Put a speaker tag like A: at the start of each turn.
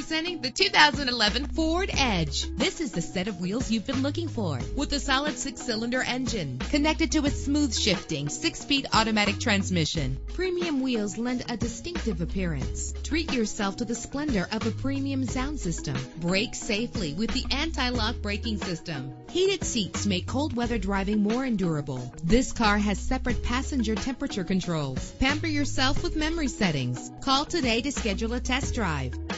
A: Presenting the 2011 Ford Edge. This is the set of wheels you've been looking for, with a solid 6-cylinder engine connected to a smooth shifting 6-speed automatic transmission. Premium wheels lend a distinctive appearance. Treat yourself to the splendor of a premium sound system. Brake safely with the anti-lock braking system. Heated seats make cold weather driving more endurable. This car has separate passenger temperature controls. Pamper yourself with memory settings. Call today to schedule a test drive.